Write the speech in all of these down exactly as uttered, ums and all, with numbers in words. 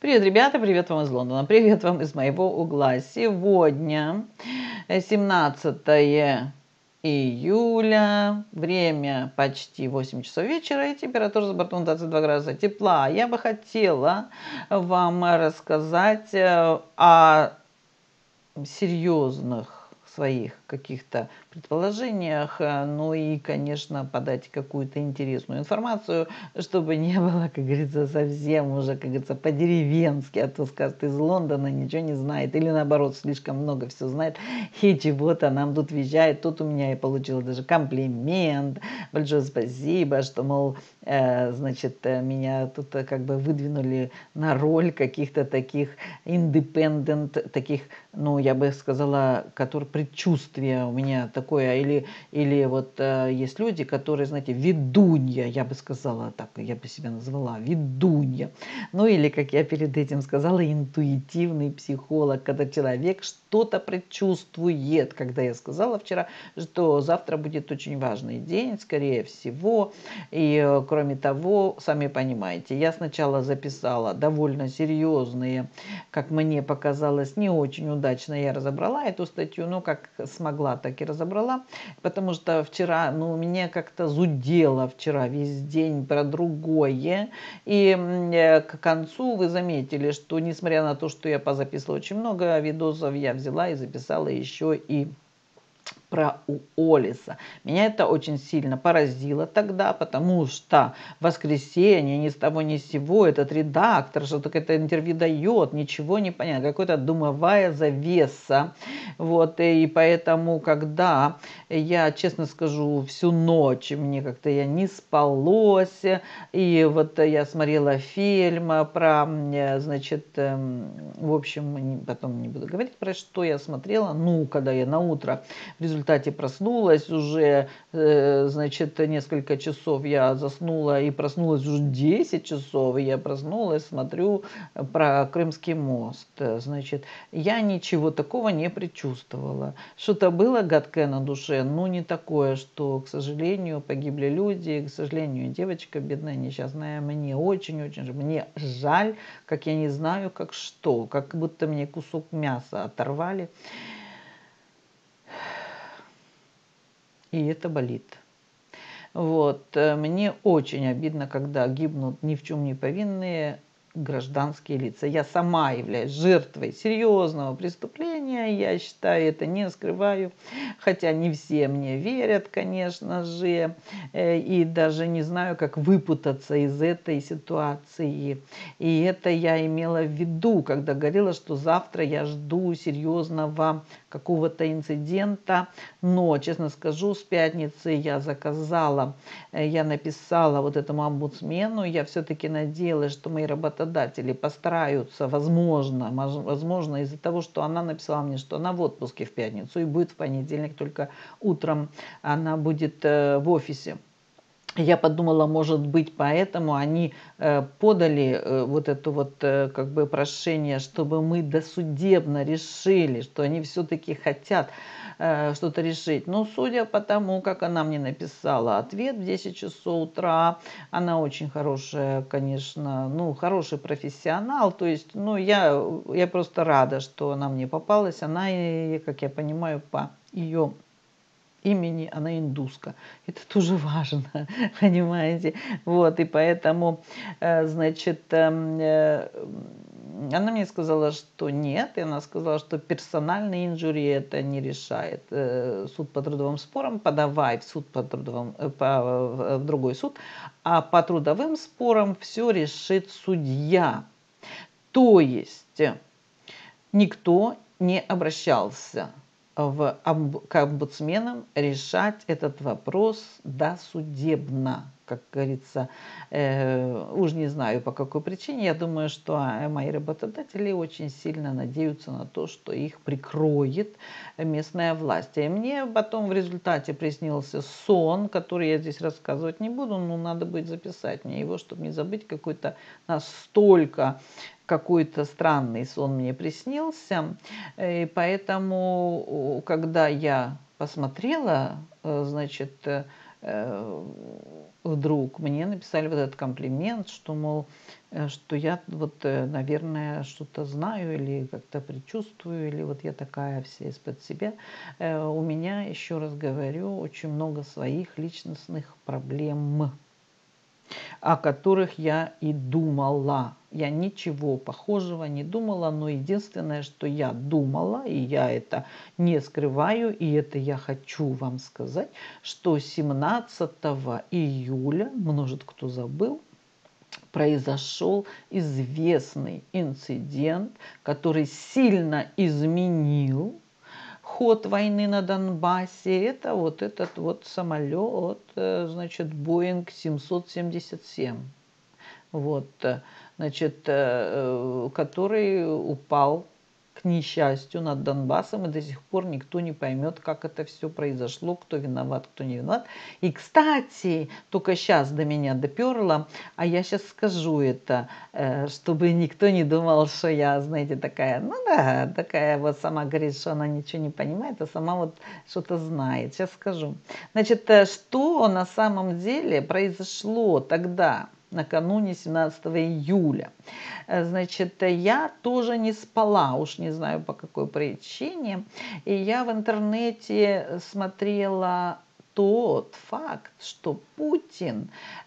Привет, ребята, привет вам из Лондона, привет вам из моего угла. Сегодня семнадцатое июля, время почти восемь часов вечера и температура за бортом двадцать два градуса тепла. Я бы хотела вам рассказать о серьезных своих каких-то предположениях, ну и, конечно, подать какую-то интересную информацию, чтобы не было, как говорится, совсем уже, как говорится, по-деревенски, а то скажет, из Лондона ничего не знает, или наоборот, слишком много все знает, и чего-то нам тут вещает. Тут у меня я получила даже комплимент, большое спасибо, что, мол, э, значит, меня тут как бы выдвинули на роль каких-то таких independent, таких, ну, я бы сказала, которые предчувствия у меня такое, или, или вот э, есть люди, которые, знаете, ведунья, я бы сказала так, я бы себя назвала, ведунья. Ну, или, как я перед этим сказала, интуитивный психолог, когда человек что-то предчувствует, когда я сказала вчера, что завтра будет очень важный день, скорее всего, и, э, кроме того, сами понимаете, я сначала записала довольно серьезные, как мне показалось, не очень удачно я разобрала эту статью, но как смогла, так и разобрала, потому что вчера, ну, меня как-то зудело вчера весь день про другое, и э, к концу вы заметили, что несмотря на то, что я позаписывала очень много видосов, я взяла и записала еще и про Уоллеса. Меня это очень сильно поразило тогда, потому что в воскресенье ни с того ни с сего этот редактор что-то это интервью дает, ничего не понятно, какая-то дымовая завеса. Вот, и поэтому, когда я, честно скажу, всю ночь мне как-то я не спалось, и вот я смотрела фильм про, значит, в общем, потом не буду говорить про что я смотрела, ну, когда я на утро в результате проснулась уже, э, значит, несколько часов я заснула и проснулась уже десять часов, и я проснулась, смотрю про Крымский мост. Значит, я ничего такого не предчувствовала. Что-то было гадкое на душе, но не такое, что, к сожалению, погибли люди, к сожалению, девочка бедная, несчастная, мне очень-очень, мне жаль, как я не знаю, как что, как будто мне кусок мяса оторвали. И это болит. Вот. Мне очень обидно, когда гибнут ни в чем не повинные гражданские лица. Я сама являюсь жертвой серьезного преступления, я считаю, это не скрываю, хотя не все мне верят, конечно же, и даже не знаю, как выпутаться из этой ситуации. И это я имела в виду, когда говорила, что завтра я жду серьезного какого-то инцидента, но, честно скажу, с пятницы я заказала, я написала вот этому омбудсмену, я все-таки надеялась, что мои работодатели постараются, возможно, возможно из-за того, что она написала мне, что она в отпуске в пятницу и будет в понедельник, только утром она будет в офисе. Я подумала, может быть, поэтому они э, подали э, вот это вот э, как бы прошение, чтобы мы досудебно решили, что они все-таки хотят э, что-то решить. Но судя по тому, как она мне написала ответ в десять часов утра, она очень хорошая, конечно, ну, хороший профессионал. То есть, ну, я, я просто рада, что она мне попалась. Она, как я понимаю, по ее имени, она индуска. Это тоже важно, понимаете? Вот, и поэтому, значит, она мне сказала, что нет, и она сказала, что персональные инжури это не решает. Суд по трудовым спорам подавай в суд по трудовым, по, в другой суд, а по трудовым спорам все решит судья. То есть никто не обращался в, к омбудсменам решать этот вопрос досудебно, как говорится. Э, уж не знаю по какой причине. Я думаю, что мои работодатели очень сильно надеются на то, что их прикроет местная власть. И мне потом в результате приснился сон, который я здесь рассказывать не буду, но надо будет записать мне его, чтобы не забыть, какой-то настолько какой-то странный сон мне приснился, и поэтому, когда я посмотрела, значит, э, вдруг мне написали вот этот комплимент, что, мол, э, что я вот, э, наверное, что-то знаю или как-то предчувствую, или вот я такая вся из-под себя. Э, у меня, еще раз говорю, очень много своих личностных проблем, о которых я и думала. Я ничего похожего не думала, но единственное, что я думала, и я это не скрываю, и это я хочу вам сказать, что семнадцатого июля, может кто забыл, произошел известный инцидент, который сильно изменил ход войны на Донбассе. Это вот этот вот самолет, значит, Боинг семьсот семьдесят семь. Вот, значит, который упал, к несчастью, над Донбассом, и до сих пор никто не поймет, как это все произошло, кто виноват, кто не виноват. И, кстати, только сейчас до меня доперло, а я сейчас скажу это, чтобы никто не думал, что я, знаете, такая, ну да, такая вот сама говорит, что она ничего не понимает, а сама вот что-то знает. Сейчас скажу. Значит, что на самом деле произошло тогда, накануне семнадцатого июля. Значит, я тоже не спала, уж не знаю по какой причине. И я в интернете смотрела тот факт, что Путин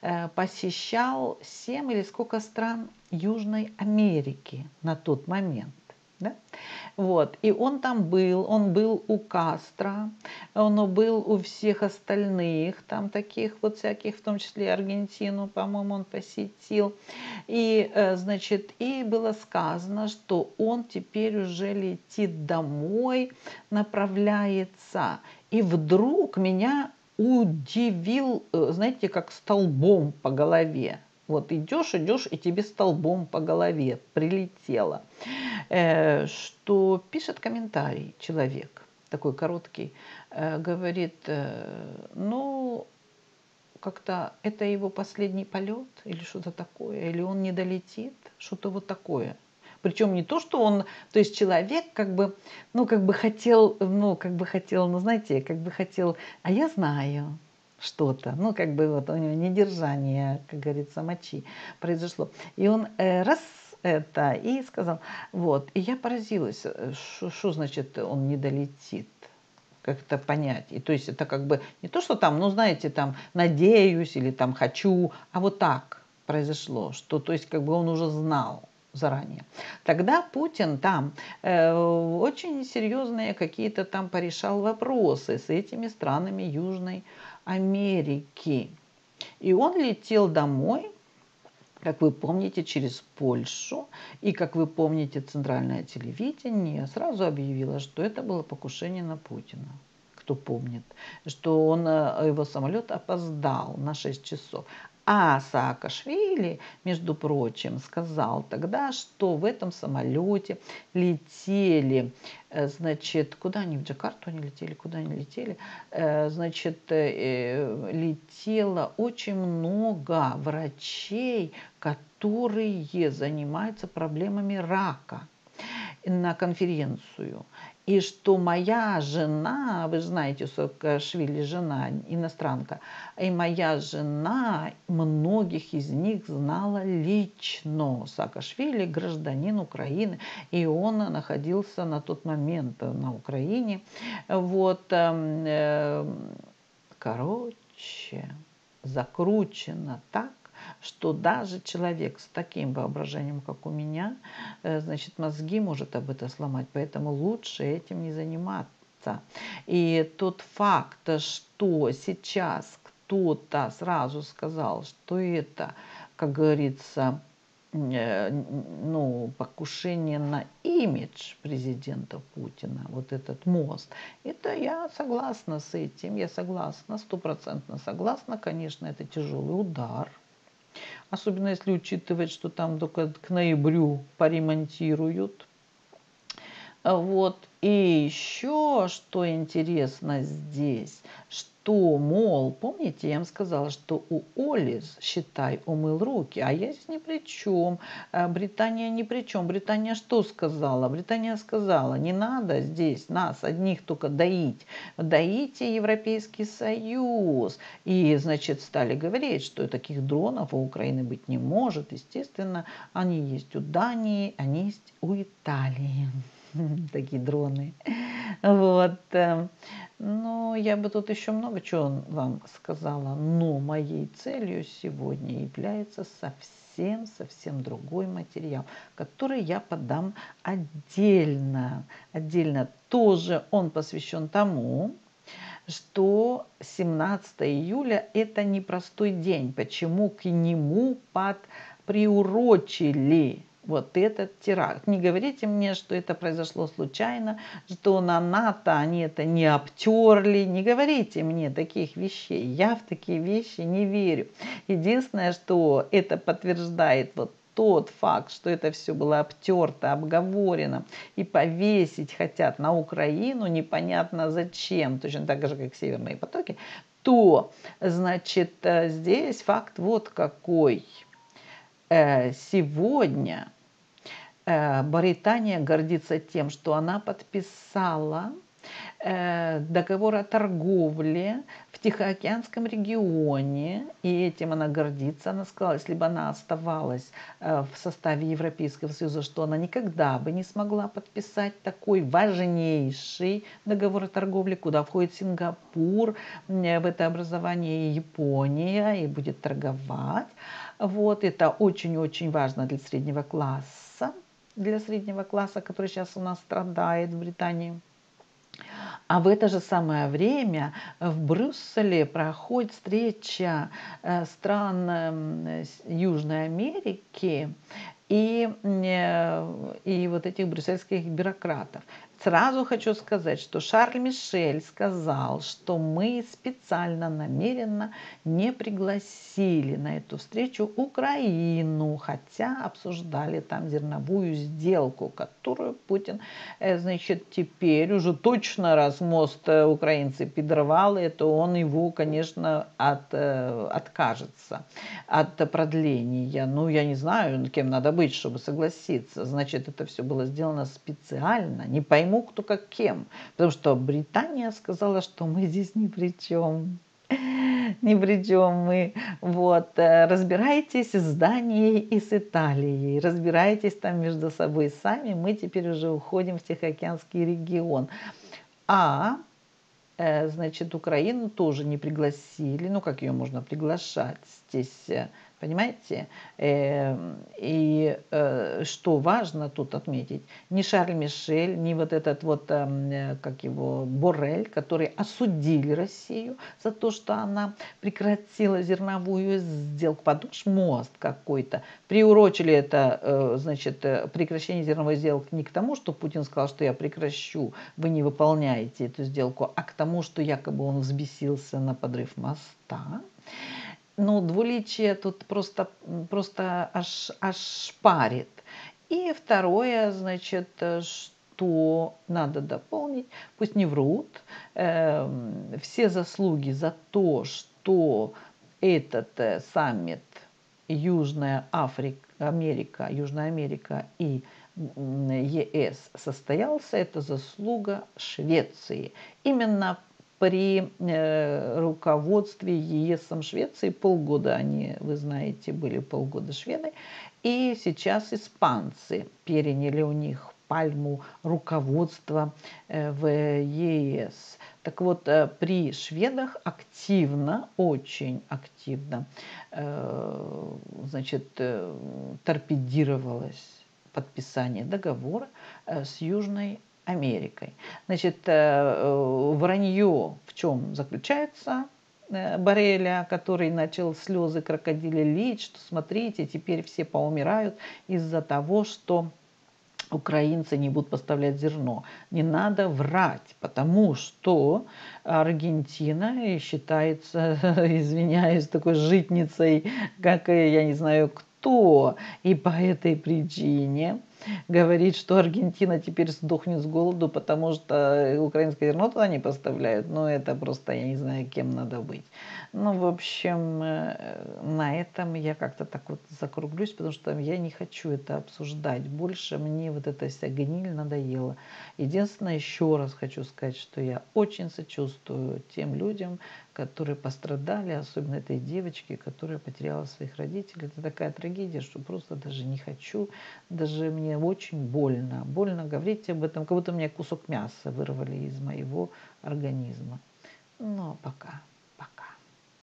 посещал семь или сколько стран Южной Америки на тот момент. Да? Вот. И он там был, он был у Кастро, он был у всех остальных, там таких вот всяких, в том числе Аргентину, по-моему, он посетил. И, значит, и было сказано, что он теперь уже летит домой, направляется. И вдруг меня удивил, знаете, как столбом по голове. Вот идешь, идешь, и тебе столбом по голове прилетело. Э, что пишет комментарий человек, такой короткий, э, говорит, э, ну, как-то это его последний полет или что-то такое, или он не долетит, что-то вот такое. Причем не то, что он, то есть человек как бы, ну, как бы хотел, ну, как бы хотел, ну, знаете, как бы хотел, а я знаю что-то, ну, как бы вот у него недержание, как говорится, мочи произошло. И он э, раз это и сказал, вот, и я поразилась, что значит он не долетит. Как это понять? И то есть это как бы не то, что там, ну знаете, там надеюсь или там хочу, а вот так произошло, что то есть как бы он уже знал заранее. Тогда Путин там э, очень серьезные какие-то там порешал вопросы с этими странами Южной Америки. И он летел домой, как вы помните, через Польшу. И, как вы помните, центральное телевидение сразу объявило, что это было покушение на Путина. Кто помнит, что он, его самолет опоздал на шесть часов. А Саакашвили, между прочим, сказал тогда, что в этом самолете летели, значит, куда они, в Джакарту они летели, куда они летели, значит, летело очень много врачей, которые занимаются проблемами рака, на конференцию. И что моя жена, вы знаете, Саакашвили жена иностранка, и моя жена многих из них знала лично. Саакашвили гражданин Украины, и он находился на тот момент на Украине. Вот, короче, закручено так, что даже человек с таким воображением, как у меня, значит, мозги может об этом сломать, поэтому лучше этим не заниматься. И тот факт, что сейчас кто-то сразу сказал, что это, как говорится, ну, покушение на имидж президента Путина, вот этот мост, это я согласна с этим, я согласна, стопроцентно согласна, конечно, это тяжелый удар. Особенно если учитывать, что там только к ноябрю поремонтируют. Вот. И еще что интересно здесь, что, мол, помните, я вам сказала, что у Олис, считай, умыл руки, а я здесь ни при чем, Британия ни при чем. Британия что сказала? Британия сказала, не надо здесь нас одних только доить, доите Европейский Союз. И, значит, стали говорить, что таких дронов у Украины быть не может. Естественно, они есть у Дании, они есть у Италии. Такие дроны. Вот. Ну, я бы тут еще много чего вам сказала, но моей целью сегодня является совсем-совсем другой материал, который я подам отдельно. Отдельно тоже он посвящен тому, что семнадцатое июля это непростой день. Почему к нему под приурочили вот этот теракт? Не говорите мне, что это произошло случайно, что на НАТО они это не обтерли. Не говорите мне таких вещей. Я в такие вещи не верю. Единственное, что это подтверждает вот тот факт, что это все было обтерто, обговорено и повесить хотят на Украину непонятно зачем, точно так же, как северные потоки, то, значит, здесь факт вот какой. Сегодня Британия гордится тем, что она подписала договор о торговле в Тихоокеанском регионе, и этим она гордится. Она сказала, если бы она оставалась в составе Европейского Союза, что она никогда бы не смогла подписать такой важнейший договор о торговле, куда входит Сингапур, в это образование Япония, и будет торговать. Вот, это очень-очень важно для среднего класса, для среднего класса, который сейчас у нас страдает в Британии. А в это же самое время в Брюсселе проходит встреча стран Южной Америки и, и вот этих брюссельских бюрократов. Сразу хочу сказать, что Шарль Мишель сказал, что мы специально, намеренно не пригласили на эту встречу Украину, хотя обсуждали там зерновую сделку, которую Путин, значит, теперь уже точно, раз мост украинцы подорвали, то он его, конечно, от, откажется от продления. Ну, я не знаю, кем надо быть, чтобы согласиться. Значит, это все было сделано специально. Не пойму, кто как кем. Потому что Британия сказала, что мы здесь ни при чем. Ни при чем мы. Вот. Разбирайтесь с Данией и с Италией. Разбирайтесь там между собой сами. Мы теперь уже уходим в Тихоокеанский регион. А, значит, Украину тоже не пригласили. Ну, как ее можно приглашать здесь? Понимаете? И что важно тут отметить, ни Шарль Мишель, ни вот этот вот, как его, Боррель, которые осудили Россию за то, что она прекратила зерновую сделку. Подумаешь, мост какой-то. Приурочили это, значит, прекращение зерновой сделки не к тому, что Путин сказал, что я прекращу, вы не выполняете эту сделку, а к тому, что якобы он взбесился на подрыв моста. Ну, двуличие тут просто, просто аж, аж шпарит. И второе, значит, что надо дополнить, пусть не врут, э, все заслуги за то, что этот э, саммит Южная Африка, Америка, Южная Америка и ЕС состоялся, это заслуга Швеции. Именно при э, руководстве ЕСом Швеции полгода они, вы знаете, были полгода шведы, и сейчас испанцы переняли у них пальму руководства э, в ЕС. Так вот, э, при шведах активно, очень активно, э, значит, э, торпедировалось подписание договора э, с Южной Америкой. Значит, вранье в чем заключается? Борреля, который начал слезы крокодили лить, что смотрите, теперь все поумирают из-за того, что украинцы не будут поставлять зерно. Не надо врать, потому что Аргентина считается, извиняюсь, такой житницей, как я не знаю кто. И по этой причине говорить, что Аргентина теперь сдохнет с голоду, потому что украинское зерно туда не поставляют. Ну, это просто, я не знаю, кем надо быть. Ну, в общем, э, на этом я как-то так вот закруглюсь, потому что я не хочу это обсуждать. Больше мне вот эта вся гниль надоела. Единственное, еще раз хочу сказать, что я очень сочувствую тем людям, которые пострадали, особенно этой девочке, которая потеряла своих родителей. Это такая трагедия, что просто даже не хочу, даже мне очень больно. Больно говорить об этом, как будто мне кусок мяса вырвали из моего организма. Ну, пока.